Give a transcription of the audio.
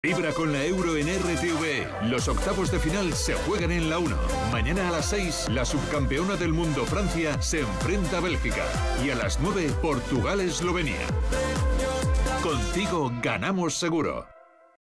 Vibra con la Euro en RTV. Los octavos de final se juegan en la 1. Mañana a las 6, la subcampeona del mundo Francia se enfrenta a Bélgica. Y a las 9, Portugal-Eslovenia. Contigo ganamos seguro.